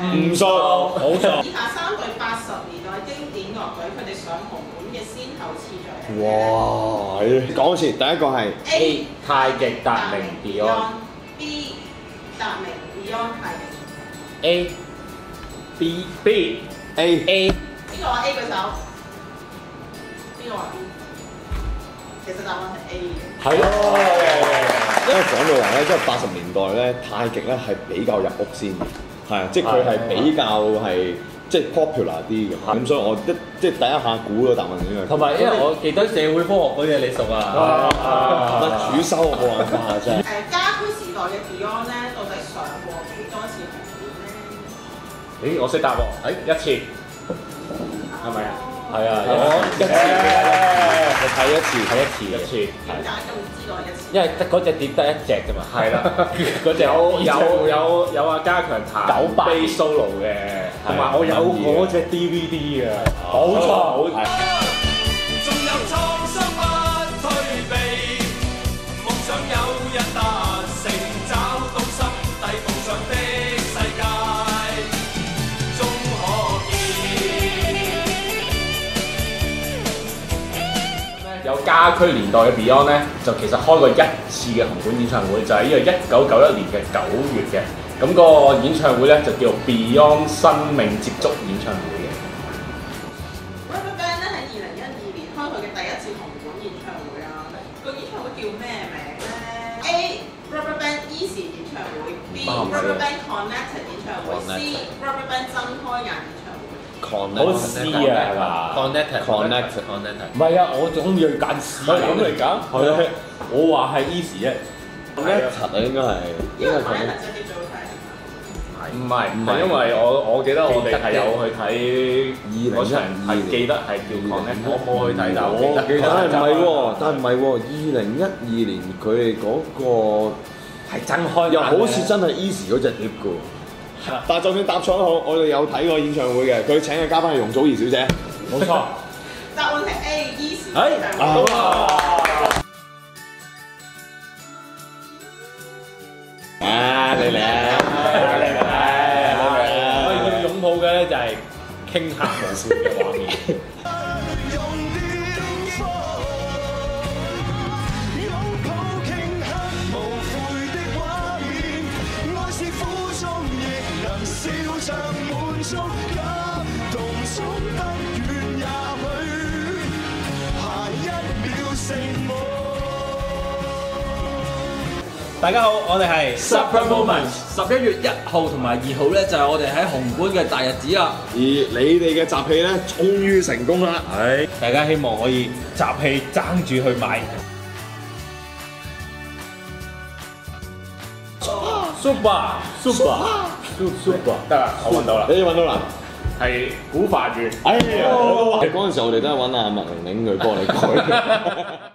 唔熟， 冇錯。 以下3隊80年代經典樂隊，佢哋上紅館嘅先後次序。 哇！講一次，第一個係 A 太極達明 B 達明 Beyond 太極。 A B A。 邊個話 A 舉手？邊個話 B？其實答案係 A 嘅。 係咯， 因為講到話咧，即係80年代咧，太極咧係比較入屋先嘅，係啊，即係佢係比較係即係 popular 啲嘅，咁所以我即係第一下估個答案應該。 同埋因為我記得社會科學嗰啲你熟啊， 主修我冇辦法真係。 家居時代嘅 Beyond 咧，到底上過幾多次紅館咧？ 咦，我識答喎，一次，係咪啊？係啊， 一次，我睇一次。 點解咁知道係一次？ 因為得嗰隻碟得一隻啫嘛。係啦，嗰隻有阿家強彈 bass solo 嘅，同埋我有嗰隻 DVD 嘅。冇錯， 仲有創傷不退避，夢想有日達成，找到心底夢想的世界，終可見。 有家駒年代嘅 Beyond 咧，就其實開過一次嘅紅館演唱會，就係呢個1991年嘅9月嘅。咁個演唱會咧就叫做 Beyond 生命接觸演唱會嘅。 RubberBand 咧喺2012年開佢嘅第一次紅館演唱會啊！個演唱會叫咩名咧 ？A RubberBand Easy 演唱會，B RubberBand Connected 演唱會，C RubberBand 睜開眼演唱會。 好 C 啊，係嘛 Connected。 唔係啊，我總要揀 C 咁嚟揀。係啊，我話係 Easy 啫。 Connected 啊，應該係。 因為 Connected 隻碟最好睇。 唔係，因為我記得我哋係有去睇嗰場，係記得係叫 Connect，我冇去睇，但我記得。 但係唔係喎，2012年佢哋嗰個係睜開， 又好似真係 Easy 嗰隻碟㗎喎。但係就算答錯都好，我哋有睇過演唱會嘅，佢請嘅嘉賓係容祖兒小姐。 冇錯。 答案係 A Easy。 你嚟啊！ 我哋要擁抱嘅咧就係傾黑無線嘅畫面。 大家好，我哋係 Super Moments。11月1號同埋2號咧，就係我哋喺紅館嘅大日子啦。 而你哋嘅集氣咧，終於成功啦！ 係，大家希望可以集氣爭住去買。Super 得啦，我揾到啦， 你揾到啦？ 係古法語。 哎呀，嗰陣時我哋都係揾阿麥玲玲佢幫你改。